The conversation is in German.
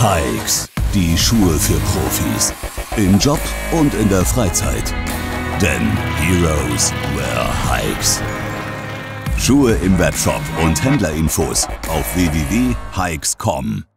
Hikes, die Schuhe für Profis. Im Job und in der Freizeit. Denn Heroes wear Hikes. Schuhe im Webshop und Händlerinfos auf www.hikes.com.